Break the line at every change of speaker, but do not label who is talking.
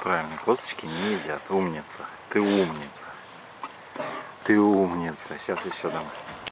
правильно, косточки не едят. Умница. Ты умница. Ты умница. Сейчас еще дам.